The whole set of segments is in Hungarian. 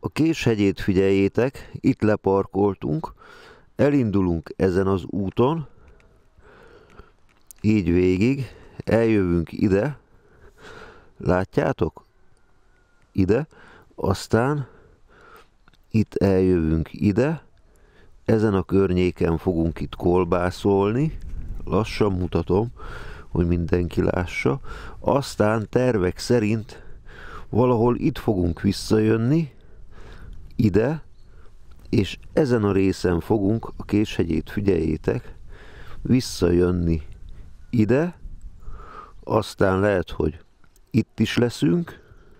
A Késhegyét figyeljétek, itt leparkoltunk, elindulunk ezen az úton, így végig, eljövünk ide, látjátok? Ide, aztán itt eljövünk ide, ezen a környéken fogunk itt kolbászolni, lassan mutatom, hogy mindenki lássa, aztán tervek szerint valahol itt fogunk visszajönni, ide, és ezen a részen fogunk, a Késhegyét figyeljétek, visszajönni ide, aztán lehet, hogy itt is leszünk,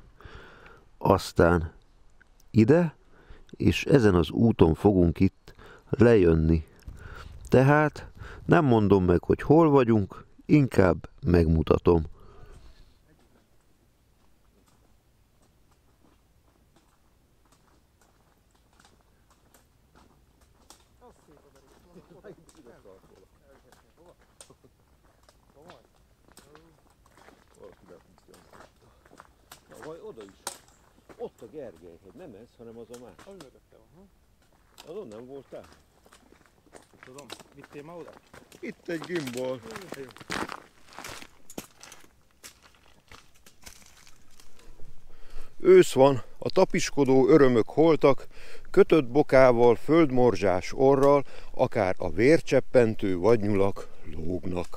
aztán ide, és ezen az úton fogunk itt lejönni. Tehát nem mondom meg, hogy hol vagyunk, inkább megmutatom. Vagy oda is. Ott a Gergelyhegy, nem ez, hanem az a más. Az mögötte van. Azon nem voltál? Tudom, vittél ma oda? Itt egy gimbal. Ősz van, a tapiskodó örömök holtak, kötött bokával, földmorzsás orral, akár a vércseppentő vadnyulak lógnak.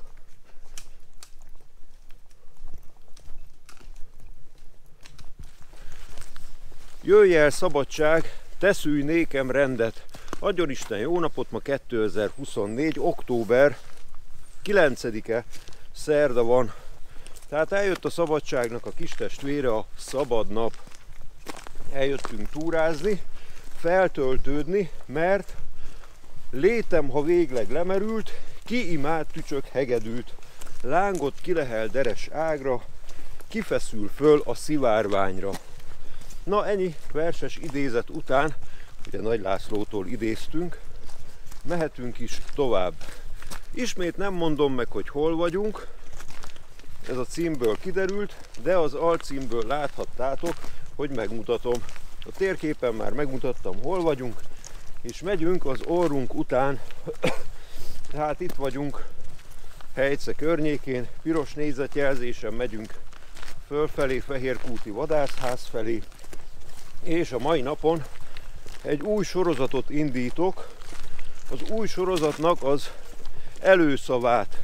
Jöjj el szabadság, te szülj nékem rendet. Adjon Isten jó napot, ma 2024. október 9-e, szerda van. Tehát eljött a szabadságnak a kis testvére, a szabad nap. Eljöttünk túrázni, feltöltődni, mert létem, ha végleg lemerült, ki imád tücsök hegedűt, lángot kilehel deres ágra, kifeszül föl a szivárványra. Na ennyi verses idézet után, ugye Nagy Lászlótól idéztünk, mehetünk is tovább. Ismét nem mondom meg, hogy hol vagyunk, ez a címből kiderült, de az alcímből láthattátok, hogy megmutatom. A térképen már megmutattam, hol vagyunk, és megyünk az orrunk után, tehát itt vagyunk Hegyce környékén, piros négyzetjelzésen megyünk fölfelé, Fehérkúti vadászház felé, és a mai napon egy új sorozatot indítok. Az új sorozatnak az előszavát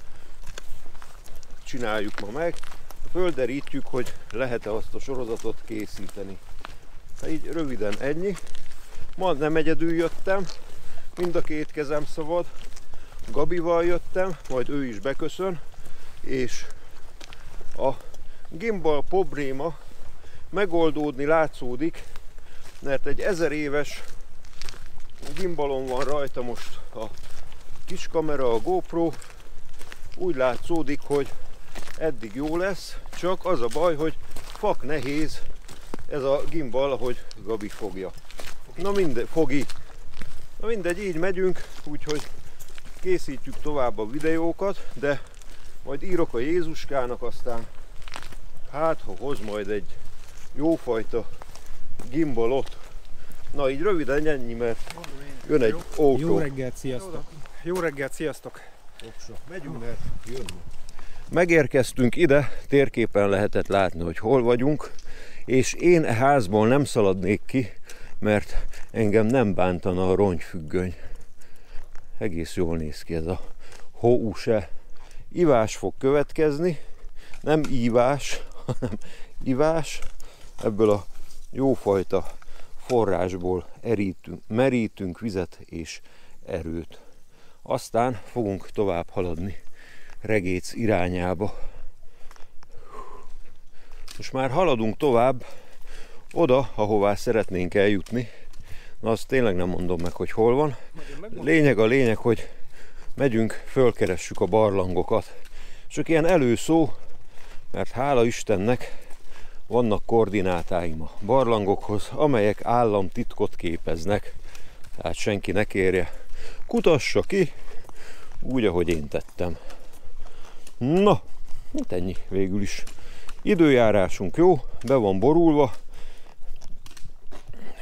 csináljuk ma meg. Földerítjük, hogy lehet-e azt a sorozatot készíteni. Hát így röviden ennyi. Ma nem egyedül jöttem, mind a két kezem szabad. Gabival jöttem, majd ő is beköszön, és a gimbal probléma megoldódni látszódik, mert egy 1000 éves gimbalon van rajta most a kis kamera, a GoPro. Úgy látszódik, hogy eddig jó lesz, csak az a baj, hogy fak nehéz ez a gimbal, ahogy Gabi fogja. Na mindegy, fogi. Na mindegy, így megyünk, úgyhogy készítjük tovább a videókat, de majd írok a Jézuskának, aztán hát ha hoz majd egy jófajta gimbalot. Na így röviden ennyi, mert jön egy autó. Jó reggelt, sziasztok! Jó reggelt, sziasztok! Megyünk, mert jön. Megérkeztünk ide, térképen lehetett látni, hogy hol vagyunk, és én e házból nem szaladnék ki, mert engem nem bántana a rongyfüggöny. Egész jól néz ki ez a hóuse. Ivás fog következni, nem ívás, hanem ivás. Ebből a jófajta forrásból merítünk vizet és erőt. Aztán fogunk tovább haladni Regész irányába. Most már haladunk tovább oda, ahová szeretnénk eljutni. Na azt tényleg nem mondom meg, hogy hol van. Lényeg a lényeg, hogy megyünk, fölkeressük a barlangokat. Csak ilyen előszó, mert hála Istennek vannak koordinátáim a barlangokhoz, amelyek államtitkot képeznek. Tehát senki ne kérje, kutassa ki, úgy, ahogy én tettem. Na, hát ennyi végül is. Időjárásunk jó, be van borulva.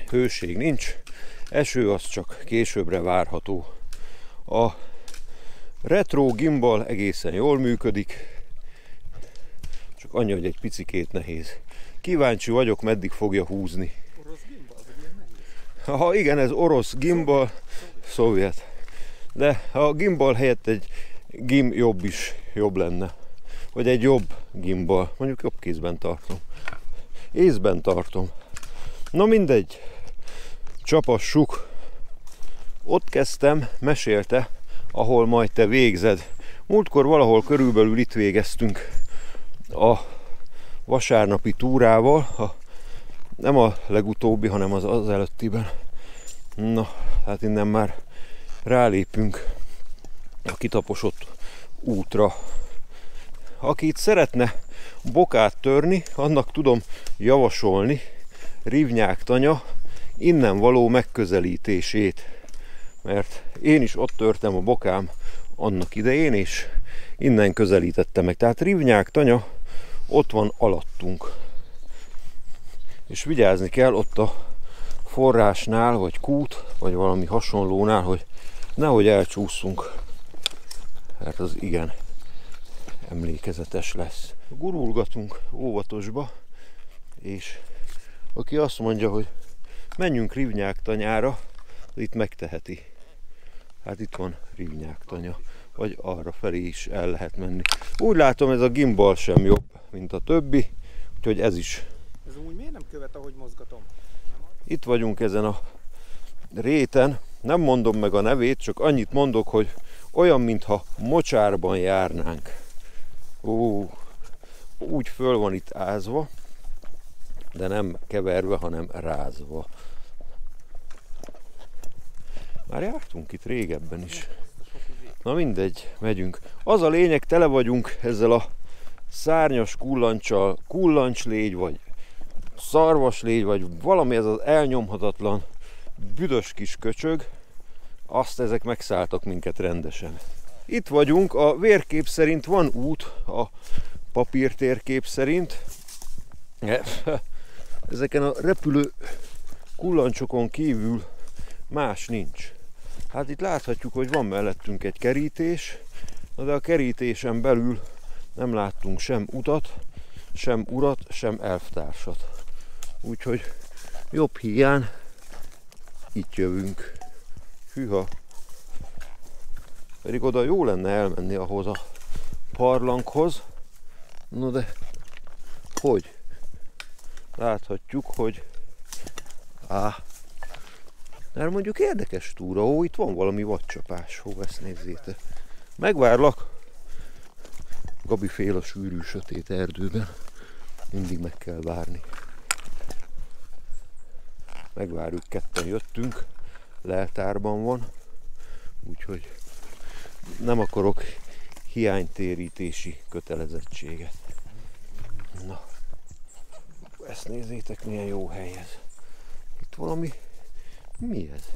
hőség nincs, eső az csak későbbre várható. A retro gimbal egészen jól működik, csak annyi, hogy egy picikét nehéz. Kíváncsi vagyok, meddig fogja húzni. Orosz gimbal, vagy ilyen nehéz? Ha igen, ez orosz gimbal, szovjet. De a gimbal helyett egy gim jobb is jobb lenne. Vagy egy jobb gimbal. Mondjuk jobb kézben tartom. Észben tartom. Na mindegy. Csapassuk. Ott kezdtem, mesélte, ahol majd te végzed. Múltkor valahol körülbelül itt végeztünk a vasárnapi túrával. Nem a legutóbbi, hanem az előttiben. Na, hát innen már rálépünk a kitaposott útra. Aki itt szeretne bokát törni, annak tudom javasolni Rivnyák Tanya innen való megközelítését. Mert én is ott törtem a bokám annak idején, és innen közelítettem meg. Tehát Rivnyák Tanya ott van alattunk. És vigyázni kell ott a forrásnál, vagy kút, vagy valami hasonlónál, hogy nehogy elcsúszunk. Mert az igen emlékezetes lesz. Gurulgatunk óvatosba, és aki azt mondja, hogy menjünk Rivnyák Tanyára, az itt megteheti. Hát itt van Rivnyák Tanya, vagy arra felé is el lehet menni. Úgy látom, ez a gimbal sem jobb, mint a többi, úgyhogy ez is. Ez úgy miért nem követ, ahogy mozgatom? Itt vagyunk ezen a réten, nem mondom meg a nevét, csak annyit mondok, hogy olyan, mintha mocsárban járnánk. Úgy föl van itt ázva, de nem keverve, hanem rázva. Már jártunk itt régebben is. Na mindegy, megyünk. Az a lényeg, tele vagyunk ezzel a szárnyas kullancsal, kullancslégy, vagy szarvaslégy, vagy valami, ez az elnyomhatatlan büdös kis köcsög. Azt ezek megszálltak minket rendesen. Itt vagyunk, a vérkép szerint van út, a papírtérkép szerint. Ezeken a repülő kullancsokon kívül más nincs. Hát itt láthatjuk, hogy van mellettünk egy kerítés, de a kerítésen belül nem láttunk sem utat, sem urat, sem elvtársat. Úgyhogy jobb hiány itt jövünk. Hűha! Pedig oda jó lenne elmenni ahhoz a parlankhoz. No de hogy? Láthatjuk, hogy mert mondjuk érdekes túra, itt van valami vadcsapás, ezt nézzétek. Megvárlak. Gabi fél a sűrű, sötét erdőben. Mindig meg kell várni. Megvárjuk, ketten jöttünk. Leltárban van. Úgyhogy nem akarok hiánytérítési kötelezettséget. Na, ezt nézzétek, milyen jó hely ez. Itt valami... Mi ez?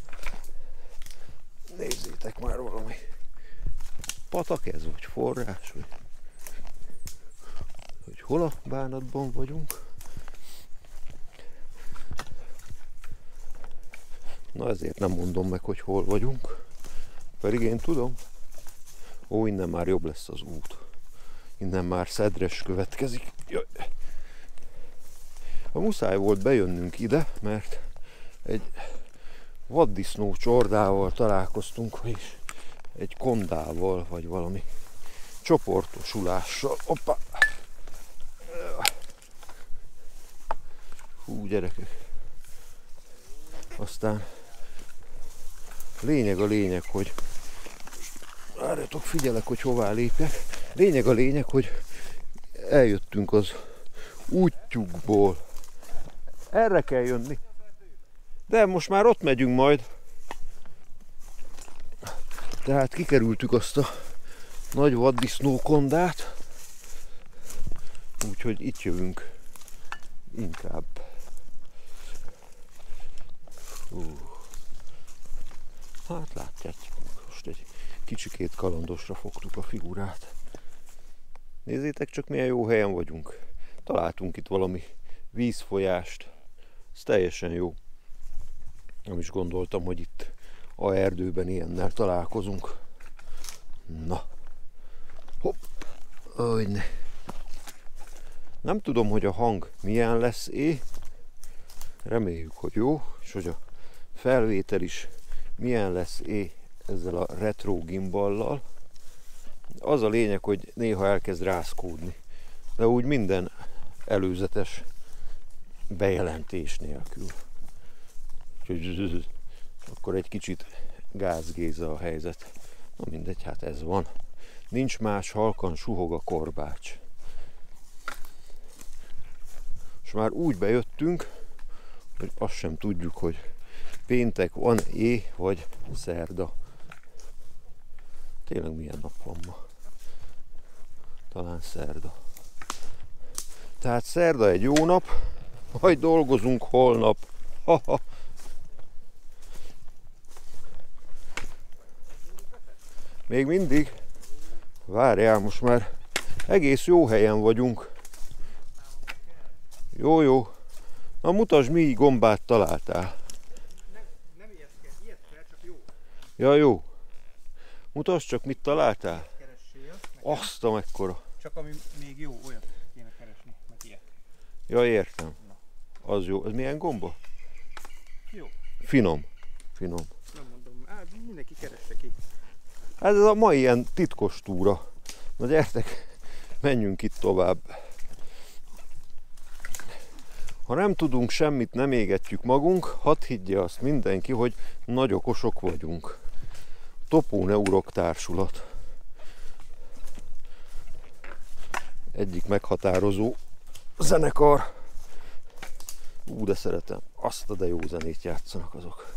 Nézzétek már, valami patak ez, vagy forrás, vagy hol a bánatban vagyunk. Na ezért nem mondom meg, hogy hol vagyunk. Pedig én tudom. Innen már jobb lesz az út. Innen már Szedres következik. Jaj. Muszáj volt bejönnünk ide, mert egy vaddisznó csordával találkoztunk, és egy kondával, vagy valami csoportosulással. Hoppá! Hú, gyerekek! Aztán lényeg a lényeg, hogy várjatok, figyelek, hogy hová lépjek. Lényeg a lényeg, hogy eljöttünk az útjukból. Erre kell jönni. De most már ott megyünk majd. Tehát kikerültük azt a nagy vaddisznókondát. Úgyhogy itt jövünk inkább. Hát látjátok, most egy kicsikét kalandosra fogtuk a figurát. Nézzétek csak, milyen jó helyen vagyunk. Találtunk itt valami vízfolyást. Ez teljesen jó. Nem is gondoltam, hogy itt a erdőben ilyennel találkozunk. Na. Hopp. Olyan. Nem tudom, hogy a hang milyen lesz reméljük, hogy jó, és hogy a felvétel is milyen lesz ezzel a retro gimballal. Az a lényeg, hogy néha elkezd rázkódni, de úgy minden előzetes bejelentés nélkül. Akkor egy kicsit gázgéza a helyzet. Na mindegy, hát ez van. Nincs más, halkan suhog a korbács. És már úgy bejöttünk, hogy azt sem tudjuk, hogy péntek van vagy szerda. Tényleg milyen nap van ma? Talán szerda. Tehát szerda egy jó nap, majd dolgozunk holnap. Ha-ha. Még mindig? Várjál, most már egész jó helyen vagyunk. Jó, jó. Na mutasd, mi gombát találtál. Nem ilyet kell, csak jó. Ja, jó. Mutasd csak, mit találtál. Keressél. Azt a mekkora. Csak ami még jó, olyat kéne keresni, meg ilyet. Ja, értem. Az jó. Ez milyen gomba? Jó. Finom. Finom. Nem mondom, mindenki keresse ki. Hát ez a mai ilyen titkos túra. Na gyertek, menjünk itt tovább. Ha nem tudunk semmit, nem égetjük magunk, hadd higgye azt mindenki, hogy nagy okosok vagyunk. Topó Neurok Társulat. Egyik meghatározó zenekar. De szeretem. Azt a de jó zenét játszanak azok.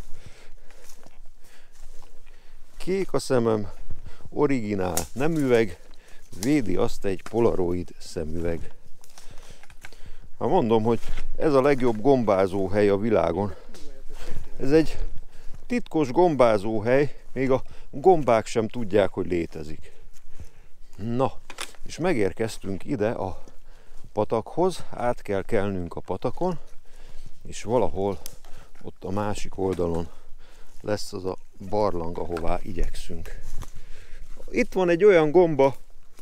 Kék a szemem, originál, nem üveg, védi azt egy polaroid szemüveg. Hát mondom, hogy ez a legjobb gombázó hely a világon. Ez egy titkos gombázó hely, még a gombák sem tudják, hogy létezik. Na, és megérkeztünk ide a patakhoz, át kell kelnünk a patakon, és valahol ott a másik oldalon lesz az a barlang, ahová igyekszünk. Itt van egy olyan gomba.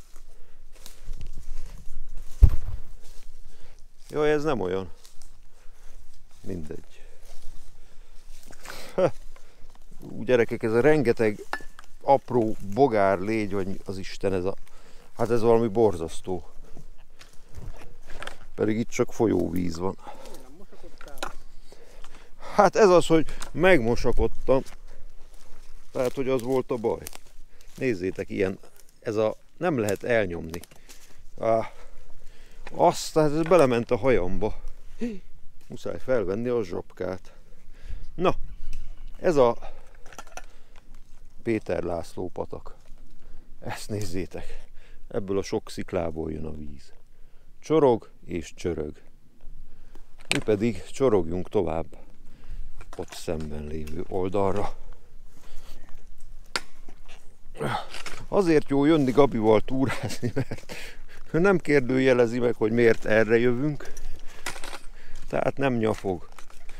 Jaj, ez nem olyan. Mindegy. Gyerekek, ez a rengeteg apró bogár légy, vagy az Isten, ez a... Hát ez valami borzasztó. Pedig itt csak folyóvíz van. Hát ez az, hogy megmosakodtam. Tehát, hogy az volt a baj. Nézzétek, ilyen, ez a, nem lehet elnyomni. Tehát ez belement a hajamba. Muszáj felvenni a zsopkát. Na, ez a Péter László patak. Ezt nézzétek. Ebből a sok sziklából jön a víz. Csorog és csörög. Mi pedig csorogjunk tovább ott szemben lévő oldalra. Azért jó jönni Gabival túrázni, mert nem kérdőjelezi meg, hogy miért erre jövünk. Tehát nem nyafog.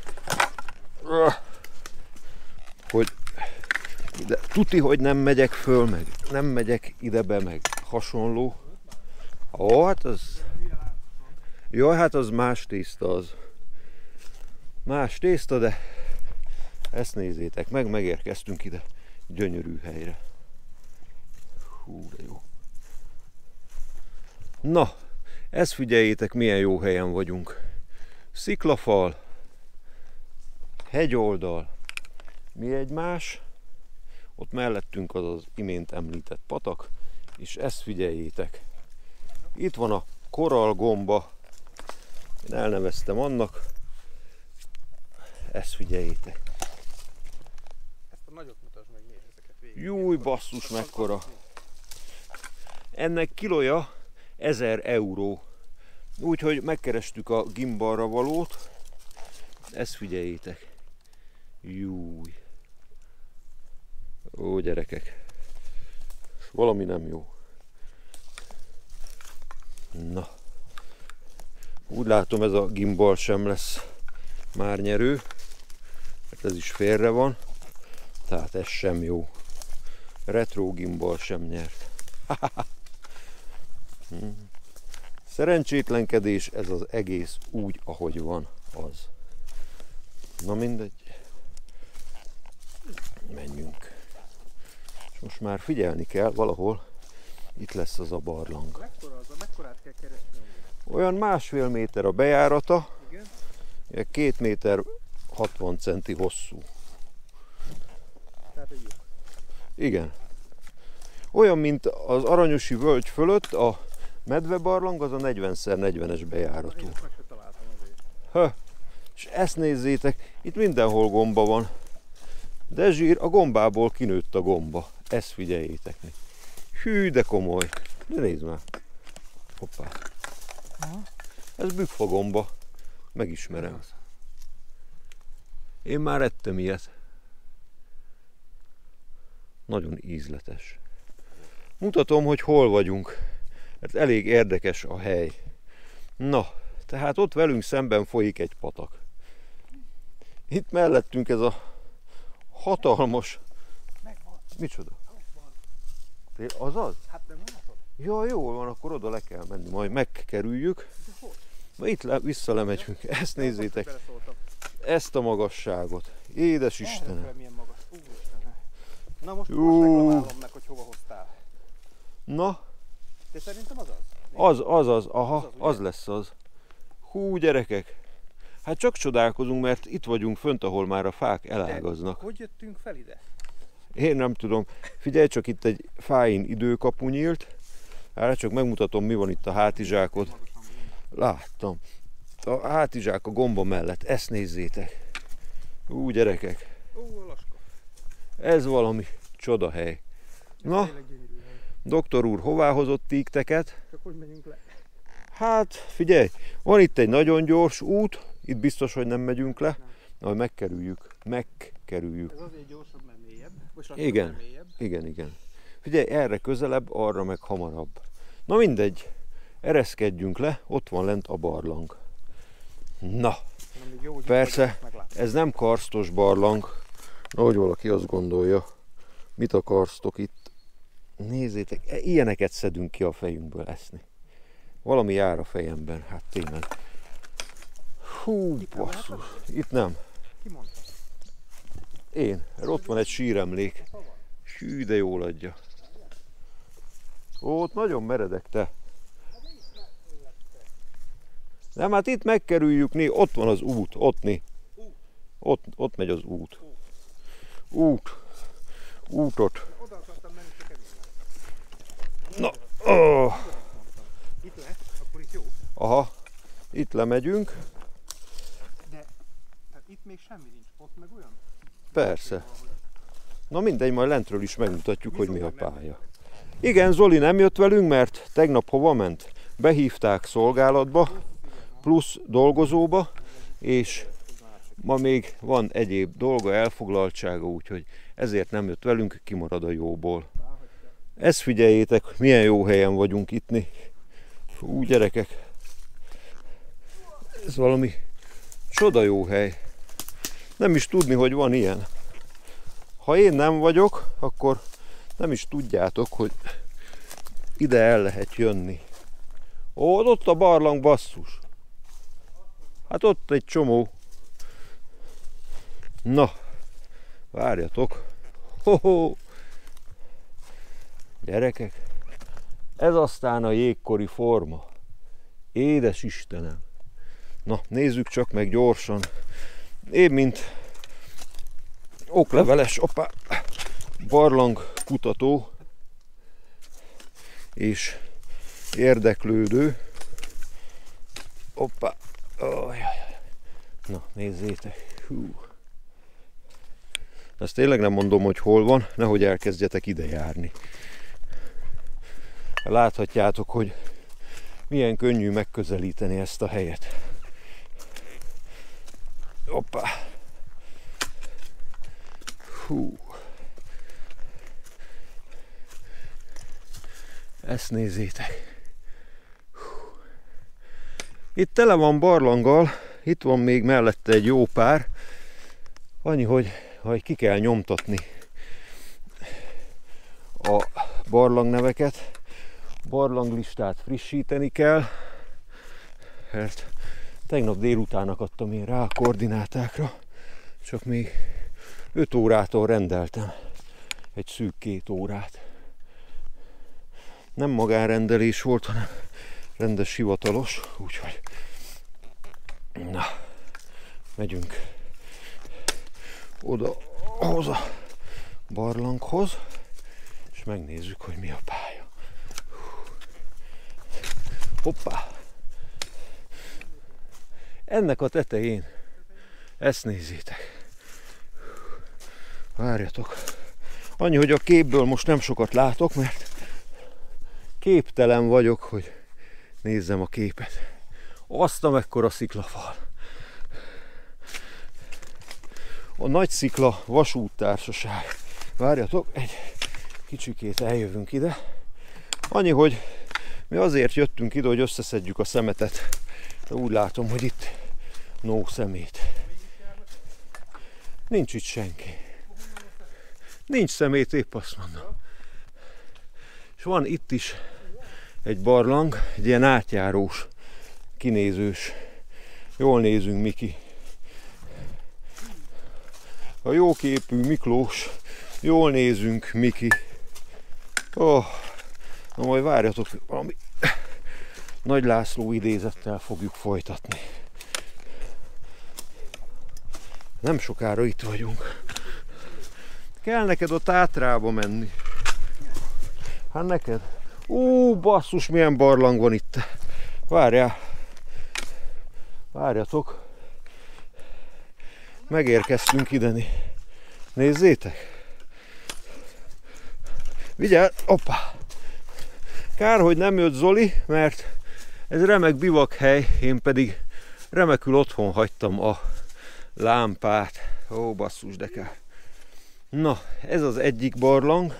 Hogy de tuti, hogy nem megyek föl, meg nem megyek ide-be, meg hasonló. Ó, hát az... Jaj, hát az más tészta az. Más tészta, de ezt nézzétek meg, megérkeztünk ide gyönyörű helyre. Hú, de jó. Na, ezt figyeljétek, milyen jó helyen vagyunk. Sziklafal, hegyoldal, mi egymás, ott mellettünk az az imént említett patak, és ezt figyeljétek. Itt van a korallgomba, én elneveztem annak, ezt figyeljétek. Ezt a nagyot mutasd meg, miért ezeket végig. Júj, basszus, mekkora. Ennek kilója 1000 euró. Úgyhogy megkerestük a gimbalra valót. Ezt figyeljétek. Júj. Ó, gyerekek. Valami nem jó. Na. Úgy látom, ez a gimbal sem lesz már nyerő. Hát ez is félre van, tehát ez sem jó. Retro gimbal sem nyert. Szerencsétlenkedés, ez az egész úgy, ahogy van, az. Na mindegy. Menjünk. És most már figyelni kell, valahol itt lesz az a barlang. Mekkorát kell keresni? Olyan 1,5 méter a bejárata, Igen. 2 méter 60 centi hosszú. Tehát egy jó. Igen. Olyan, mint az Aranyosi völgy fölött a medvebarlang, az a 40x40-es bejáratú. Én ezt meg se találtam azért. És ezt nézzétek, itt mindenhol gomba van. De zsír, a gombából kinőtt a gomba. Ezt figyeljétek meg. Hű, de komoly. De nézd már. Hoppá. Aha. Ez bükkfagomba. Megismerem. Én már ettem ilyet. Nagyon ízletes. Mutatom, hogy hol vagyunk. Mert elég érdekes a hely. Na, tehát ott velünk szemben folyik egy patak. Itt mellettünk ez a hatalmas... Megvan. Micsoda? Az az? Hát nem látod? Ja, jól van, akkor oda le kell menni, majd megkerüljük. Na itt vissza lemegyünk. Ezt nézzétek, Beleszóltam. ezt a magasságot. Édes Istenem. Erre milyen magas. Úristen. Na most reklamálom meg, hogy hova hoztál. Na, De szerintem az az. aha, ugye? az lesz az. Hú, gyerekek. Hát csak csodálkozunk, mert itt vagyunk fönt, ahol már a fák elágaznak. Hogy jöttünk fel ide? Én nem tudom. Figyelj csak, itt egy fáin időkapu nyílt. Hát csak megmutatom, mi van itt a hátizsákot. Láttam. A hátizsák a gomba mellett. Ezt nézzétek. Ú, gyerekek. Ó, a laska. Ez valami csodahely. Na, Tényleg gyönyörű hely. doktor úr, hová hozott tíkteket? Csak hogy menjünk le? Hát, figyelj, van itt egy nagyon gyors út. Itt biztos, hogy nem megyünk le. Na, megkerüljük. Megkerüljük. Ez azért gyorsabb, mert mélyebb. Vagy Igen. mert mélyebb. Igen. Figyelj, erre közelebb, arra meg hamarabb. Na mindegy, ereszkedjünk le, ott van lent a barlang. Na, Hanem még jó, hogy persze, itt vagyunk, meglátjuk. ez nem karstos barlang. Ahogy valaki azt gondolja, mit a karstok itt. Nézzétek, ilyeneket szedünk ki a fejünkből eszni. Valami jár a fejemben, hát tényleg. Hú, basszus, itt nem. Ki mondta? Én, ott van egy síremlék. Hova van? Hű, de jól adja. Ó, ott nagyon meredek te. Nem, hát itt megkerüljük, ott van az út, ott megy az út. Útot. Oda akartam menni, csak elég. Na, oh. Itt le, akkor itt jó. Aha, itt lemegyünk, De hát itt még semmi nincs. Ott meg olyan? persze. Na mindegy, majd lentről is megmutatjuk, hogy mi a pálya. Igen, Zoli nem jött velünk, mert tegnap hova ment? Behívták szolgálatba, plusz dolgozóba, és ma még van egyéb dolga, elfoglaltsága, úgyhogy ezért nem jött velünk, kimarad a jóból. Ezt figyeljétek, milyen jó helyen vagyunk itt. Fú, gyerekek, ez valami csoda jó hely. Nem is tudni, hogy van ilyen. Ha én nem vagyok, akkor nem is tudjátok, hogy ide el lehet jönni. Ó, ott a barlang, basszus. Hát ott egy csomó. Na, várjatok. Ho-ho. Gyerekek, ez aztán a jégkori forma. Édes Istenem. Na, nézzük csak meg gyorsan. Én, mint okleveles barlang kutató és érdeklődő. Hoppá. Na, nézzétek. Hú. Ezt tényleg nem mondom, hogy hol van, nehogy elkezdjetek ide járni. Láthatjátok, hogy milyen könnyű megközelíteni ezt a helyet. Hoppá. Hú. Ezt nézzétek. Hú. Itt tele van barlanggal, itt van még mellette egy jó pár. Annyi, hogy ki kell nyomtatni a barlangneveket, barlanglistát frissíteni kell, mert tegnap délután akadtam én rá a koordinátákra, csak még 5 órától rendeltem egy szűk 2 órát. Nem magánrendelés volt, hanem rendes hivatalos, úgyhogy na, megyünk oda ahhoz a barlanghoz, és megnézzük, hogy mi a pálya. Hoppá! Ennek a tetején, ezt nézzétek. Várjatok. Annyi, hogy a képből most nem sokat látok, mert képtelen vagyok, hogy nézzem a képet. Azt a mekkora sziklafal. A Nagy Szikla Vasúttársaság. Várjatok, egy kicsikét eljövünk ide. Annyi, hogy mi azért jöttünk ide, hogy összeszedjük a szemetet. De úgy látom, hogy itt no szemét. Nincs itt senki. Nincs szemét, épp azt mondom. És van itt is egy barlang, egy ilyen átjárós, kinézős. Jól nézünk, Miki. A jóképű Miklós. Jól nézünk, Miki. Oh, na majd várjatok, valami Nagy László idézettel fogjuk folytatni. Nem sokára itt vagyunk. Kell neked a Tátrába menni. Hát neked? Ó, basszus, milyen barlang van itt. Várjál. Várjatok. Megérkeztünk ideni. Nézzétek. Vigyázz, hoppá. Kár, hogy nem jött Zoli, mert ez remek bivakhely, én pedig remekül otthon hagytam a lámpát. Ó, basszus, de kár. Na, ez az egyik barlang.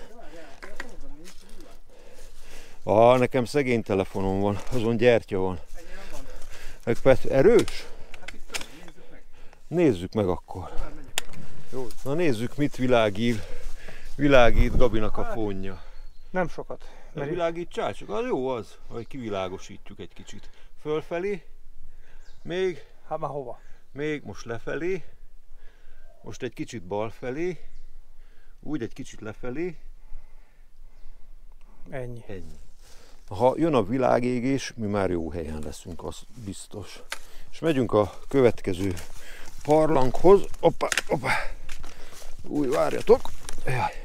Nekem szegény telefonom van, azon gyertya van. Meg erős? Nézzük meg akkor. Na nézzük, mit világít Gabinak a fónja. Nem sokat. Világítsál, csak az jó az, hogy kivilágosítjuk egy kicsit. Fölfelé, még. Hát már hova? Még most lefelé, most egy kicsit balfelé, úgy egy kicsit lefelé. Ennyi. Ha jön a világégés, mi már jó helyen leszünk, az biztos. És megyünk a következő barlanghoz. Hoppá, hoppá. Új, várjatok. Jaj.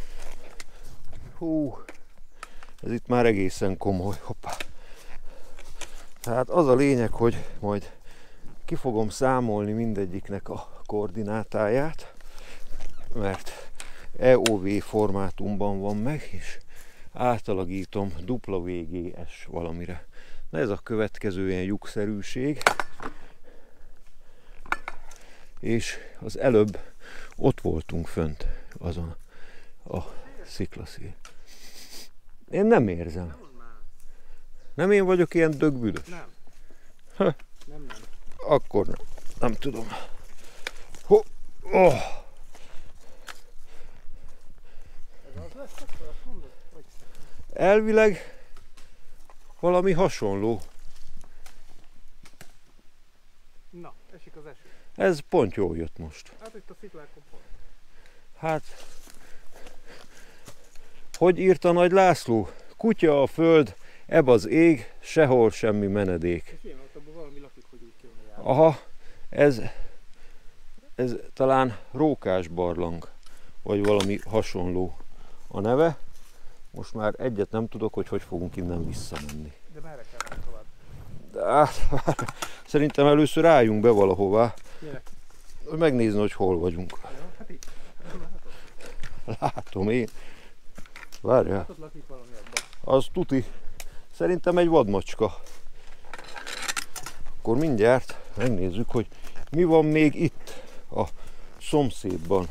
Hú, ez itt már egészen komoly. Hoppá. Tehát az a lényeg, hogy majd ki fogom számolni mindegyiknek a koordinátáját, mert EOV formátumban van meg, és átalakítom WGS valamire. Na ez a következő ilyen lyukszerűség. És az előbb ott voltunk fönt azon a sziklaszél. Én nem érzem. Nem én vagyok ilyen dögbüdös? Nem. Nem. Akkor nem tudom. Oh. Ez az lesz, akkor azt mondod? Vagy... Elvileg valami hasonló. Na, esik az eső. Ez pont jól jött most. Hát itt a sziklákon pont. Hát, hogy írta Nagy László? Kutya a föld, ebb az ég, sehol semmi menedék. És én ott abban valami lakik, hogy úgy kéne járni. Aha, ez talán Rókás barlang, vagy valami hasonló a neve. Most már egyet nem tudok, hogy fogunk innen visszamenni. De merre kell menni tovább? De hát, szerintem először álljunk be valahová. Minek? Megnézni, hogy hol vagyunk. Ja, hát itt. Látom én. Várjál. Hát ott lakik valami abban. Az tuti. Szerintem egy vadmacska. Akkor mindjárt megnézzük, hogy mi van még itt a szomszédban.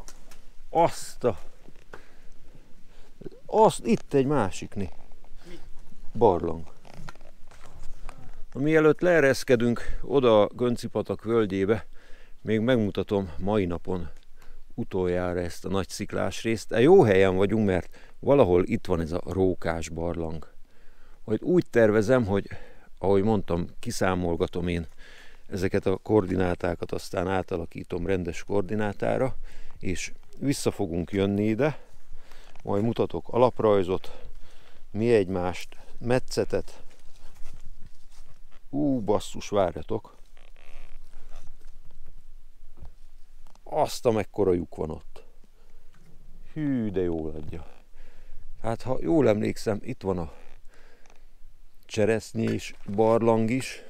Itt egy másikni. Barlang. Mielőtt leereszkedünk oda a Gönczi-patak völgyébe, Még megmutatom mai napon utoljára ezt a nagy sziklás részt. De jó helyen vagyunk, mert valahol itt van ez a Rókás barlang. Majd úgy tervezem, hogy ahogy mondtam, kiszámolgatom én ezeket a koordinátákat, aztán átalakítom rendes koordinátára, és vissza fogunk jönni ide, majd mutatok alaprajzot, mi egymást, metszetet. Basszus, várjatok! Azt a mekkora lyuk van ott. Hű, de jól adja. Hát ha jól emlékszem, itt van a cseresznyés barlang is.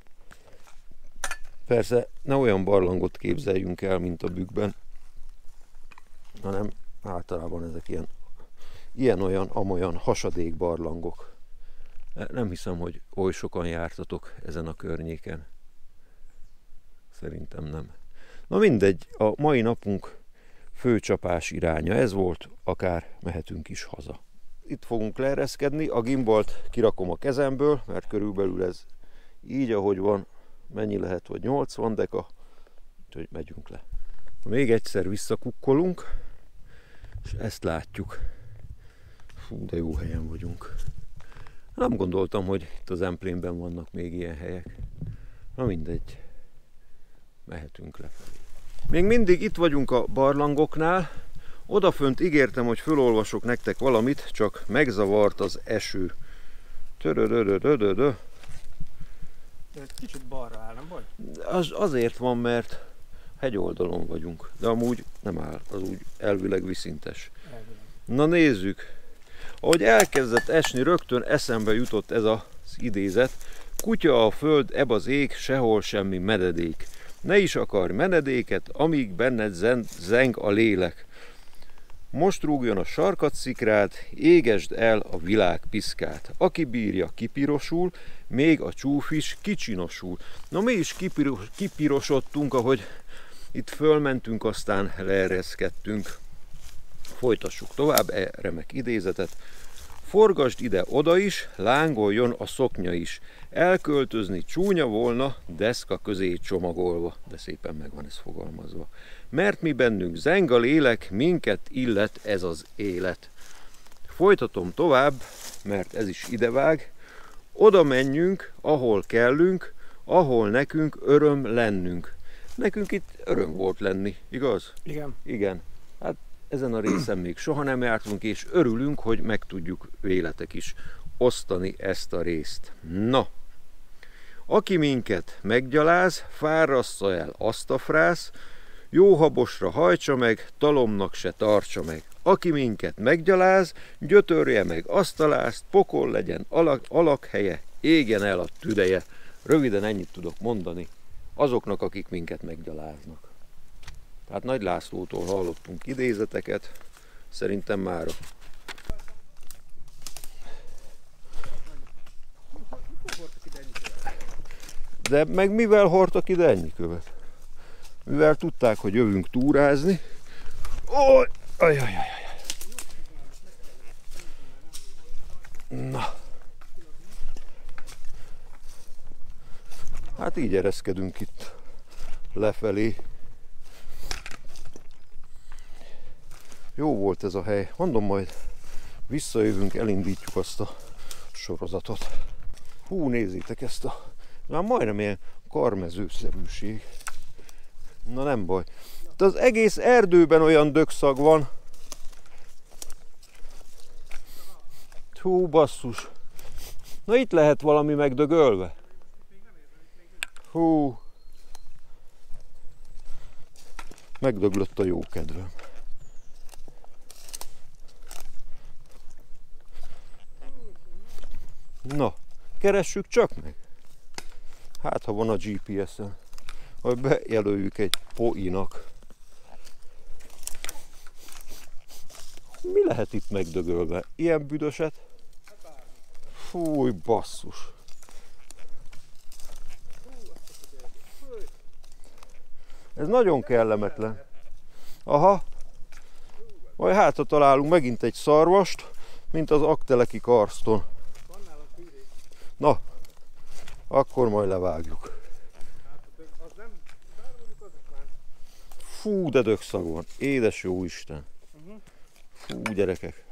Persze ne olyan barlangot képzeljünk el, mint a bükkben, hanem általában ezek ilyen-olyan, amolyan hasadék barlangok. Nem hiszem, hogy oly sokan jártatok ezen a környéken. Szerintem nem. Na mindegy, a mai napunk főcsapás iránya ez volt, akár mehetünk is haza. Itt fogunk leereszkedni, a gimbalt kirakom a kezemből, mert körülbelül ez így, ahogy van, mennyi lehet, hogy 80 deka, úgyhogy megyünk le. Még egyszer visszakukkolunk, és ezt látjuk. Fú, de jó helyen vagyunk. Nem gondoltam, hogy itt az Emplénben vannak még ilyen helyek. Na mindegy, mehetünk lefelé. Még mindig itt vagyunk a barlangoknál. Odafönt ígértem, hogy fölolvasok nektek valamit, csak megzavart az eső. Kicsit balra áll, nem baj? Azért van, mert hegyoldalon vagyunk, de amúgy nem áll, az úgy elvileg viszintes. Na nézzük! Ahogy elkezdett esni, rögtön eszembe jutott ez az idézet. Kutya a föld, eb az ég, sehol semmi mededék. Ne is akarj menedéket, amíg benned zeng a lélek. Most rúgjon a sarkadszikrát, égesd el a világ piszkát. Aki bírja, kipirosul, még a csúf is kicsinosul. Na mi is kipirosodtunk, ahogy itt fölmentünk, aztán leereszkedtünk. Folytassuk tovább remek idézetet. Forgasd ide-oda is, lángoljon a szoknya is. Elköltözni csúnya volna, deszka közé csomagolva. De szépen meg van ez fogalmazva. Mert mi bennünk zeng a lélek, minket illet ez az élet. Folytatom tovább, mert ez is idevág. Oda menjünk, ahol kellünk, ahol nekünk öröm lennünk. Nekünk itt öröm volt lenni, igaz? Igen. Igen. Hát ezen a részen még soha nem jártunk, és örülünk, hogy meg tudjuk véletek is osztani ezt a részt. Na, aki minket meggyaláz, fárassza el azt a frász, jó habosra hajtsa meg, talomnak se tartsa meg. Aki minket meggyaláz, gyötörje meg azt a lázt, pokol legyen alakhelye, égjen el a tüdeje. Röviden ennyit tudok mondani azoknak, akik minket meggyaláznak. Tehát Nagy Lászlótól hallottunk idézeteket, szerintem mára. De meg mivel hordtak ide ennyi követ? Mivel tudták, hogy jövünk túrázni. Na. Hát így ereszkedünk itt lefelé. Jó volt ez a hely. Mondom, majd visszajövünk, elindítjuk azt a sorozatot. Hú, nézzétek ezt a... Már majdnem ilyen karmezőszerűség. Na nem baj. Itt az egész erdőben olyan dögszag van. Hú, basszus. Na itt lehet valami megdögölve. Hú. Megdöglött a jó kedvem. Na, keressük csak meg. Hát, ha van a GPS-en. Majd bejelöljük egy poinak. Mi lehet itt megdögölve? Ilyen büdöset? Fúj, basszus. Ez nagyon kellemetlen. Aha. Majd hát, ha találunk megint egy szarvast, mint az Akteleki karston. Na, akkor majd levágjuk. Az nem, bár mondjuk az is már Fú, de dögszag van. Édes jó Isten. Fú, gyerekek.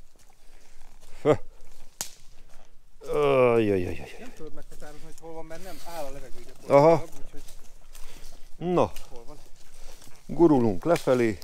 Ajjajajajaj. Nem tudod meghatározni, hogy hol van, mert nem áll a levegőbe. Aha. Úgyhogy Na, hol van? gurulunk lefelé.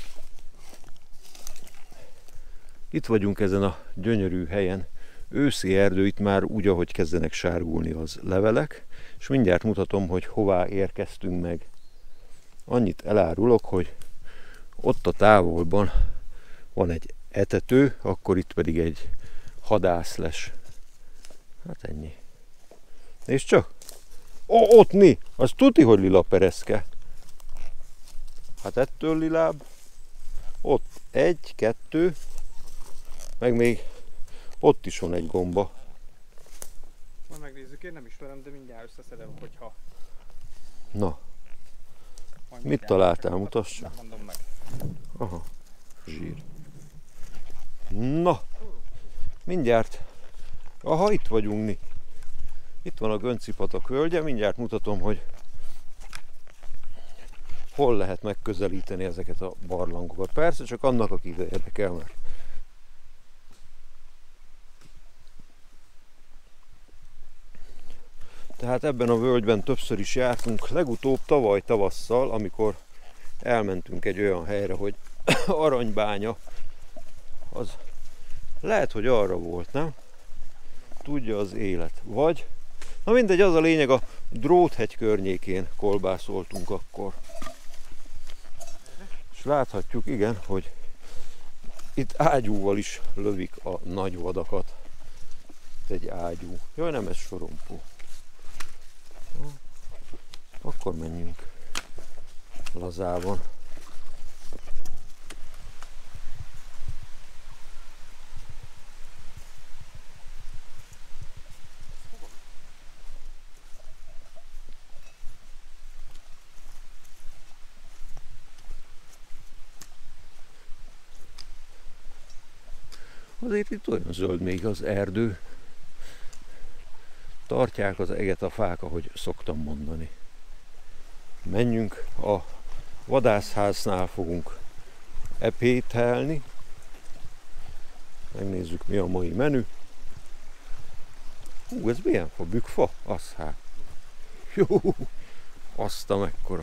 Itt vagyunk ezen a gyönyörű helyen. Őszi erdő, itt már úgy, ahogy kezdenek sárgulni az levelek, és mindjárt mutatom, hogy hová érkeztünk meg. Annyit elárulok, hogy ott a távolban van egy etető, akkor itt pedig egy hadászles. Hát ennyi. És csak? Ott mi? Az tuti, hogy lila pereszke. Hát ettől lilább. Ott 1, 2, meg még ott is van egy gomba. Majd megnézzük, én nem ismerem, de mindjárt összeszedem, hogyha... Na, Majd mit mindjárt találtál, meg- mutass? Nem mondom meg. Aha, zsír. Na, mindjárt. Aha, itt vagyunk mi. Itt van a Gönczi-patak völgye, mindjárt mutatom, hogy hol lehet megközelíteni ezeket a barlangokat. Persze csak annak, aki ide érdekel, mert tehát ebben a völgyben többször is jártunk, legutóbb tavaly tavasszal, amikor elmentünk egy olyan helyre, hogy Aranybánya, az lehet, hogy arra volt, nem? Tudja az élet. Vagy, na mindegy, az a lényeg, a Dróthegy környékén kolbászoltunk akkor. És láthatjuk, igen, hogy itt ágyúval is lövik a nagy vadakat. Itt egy ágyú. Jaj, nem ez sorompó. Akkor menjünk lazában. Azért itt olyan zöld még az erdő. Tartják az eget a fák, ahogy szoktam mondani. Menjünk, a vadászháznál fogunk epételni. Megnézzük, mi a mai menü. Hú, ez milyen fa? Bükkfa? Az hát. Jó, azt a mekkora.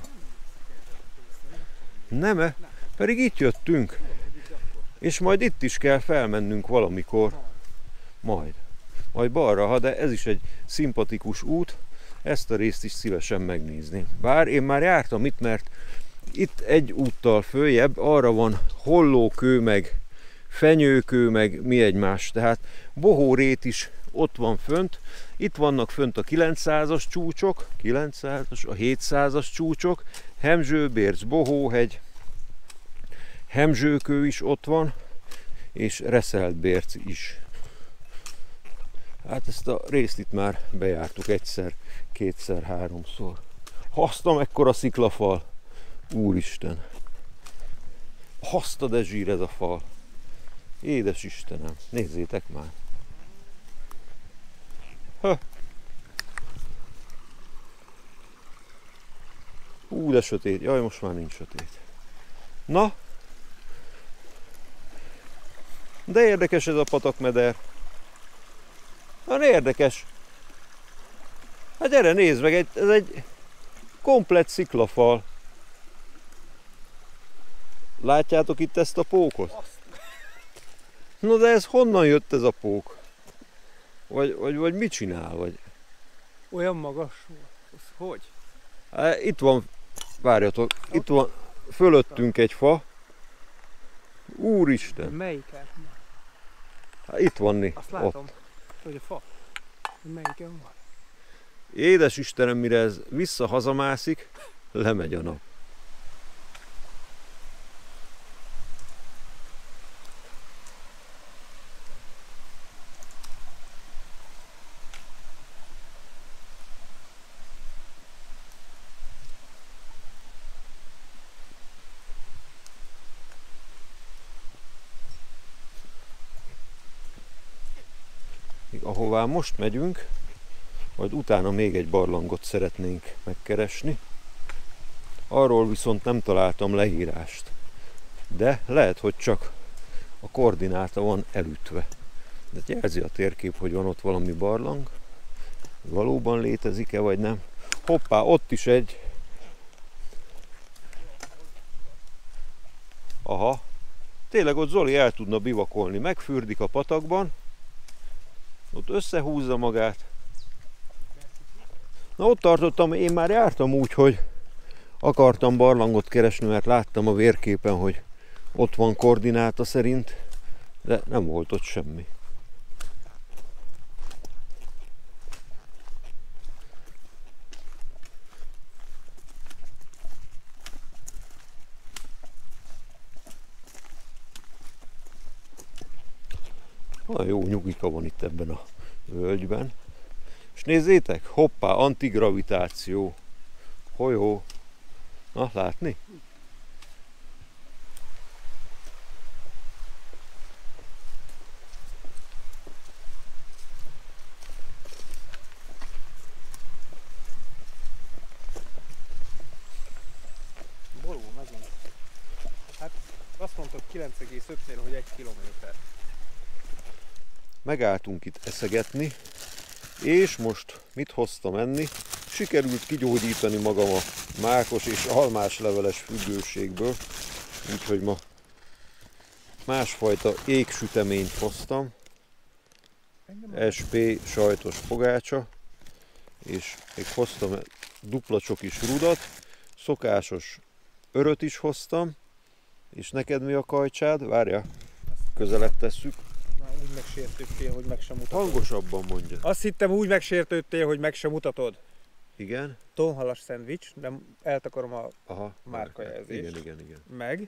Nem-e? Pedig itt jöttünk. És majd itt is kell felmennünk valamikor. Majd balra, de ez is egy szimpatikus út. Ezt a részt is szívesen megnézném. Bár én már jártam itt, mert itt egy úttal följebb arra van hollókő, meg fenyőkő, meg mi egymás. Tehát Bohórét is ott van fönt. Itt vannak fönt a 900-as csúcsok, 900-as, a 700-as csúcsok, Hemzső-Bérc, Bohóhegy, Hemzsőkő is ott van, és Reszelt-Bérc is. Hát ezt a részt itt már bejártuk egyszer, kétszer, háromszor. Azt a mekkora sziklafal! Úristen! Azt a de zsír ez a fal! Édes Istenem, nézzétek már! De sötét, jaj, most már nincs sötét. Na? De érdekes ez a patakmeder. Hát érdekes. Hát gyere, nézd meg, ez egy komplett sziklafal. Látjátok itt ezt a pókot? Na de ez honnan jött ez a pók? Vagy mit csinál? Vagy? Olyan magas volt. Az hogy? Hát, itt van, várjatok, itt van fölöttünk egy fa. Úristen! Melyiken? Hát, itt van né. Azt látom, hogy a fa. Melyiken van? Édes Istenem, mire ez vissza-hazamászik, lemegy a nap. Ahová most megyünk, majd utána még egy barlangot szeretnénk megkeresni. Arról viszont nem találtam leírást. De lehet, hogy csak a koordináta van elütve. De jelzi a térkép, hogy van ott valami barlang. Valóban létezik-e, vagy nem? Hoppá, ott is egy. Aha. Tényleg ott Zoli el tudna bivakolni. Megfürdik a patakban. Ott összehúzza magát. Na ott tartottam, én már jártam úgy, hogy akartam barlangot keresni, mert láttam a vérképen, hogy ott van koordináta szerint, de nem volt ott semmi. Olyan jó nyugika van itt ebben a völgyben. És nézzétek, hoppá, antigravitáció. Hojó. Na, látni? Borul megint. Hát azt mondtad 9,5-nél, hogy 1 kilométer. Megálltunk itt eszegetni, és most mit hoztam enni? Sikerült kigyógyítani magam a mákos és almás leveles függőségből, úgyhogy ma másfajta égsüteményt hoztam. SP sajtos pogácsa, és még hoztam dupla csokis rudat, szokásos öröt is hoztam, és neked mi a kajcsád? Várja, közelebb tesszük. Úgy megsértődtél, hogy meg sem mutatod. Hangosabban mondja. Azt hittem, úgy megsértődtél, hogy meg sem mutatod. Igen? Tonhalas szendvics, de eltakarom a Aha, márkajelzést. Igen. Meg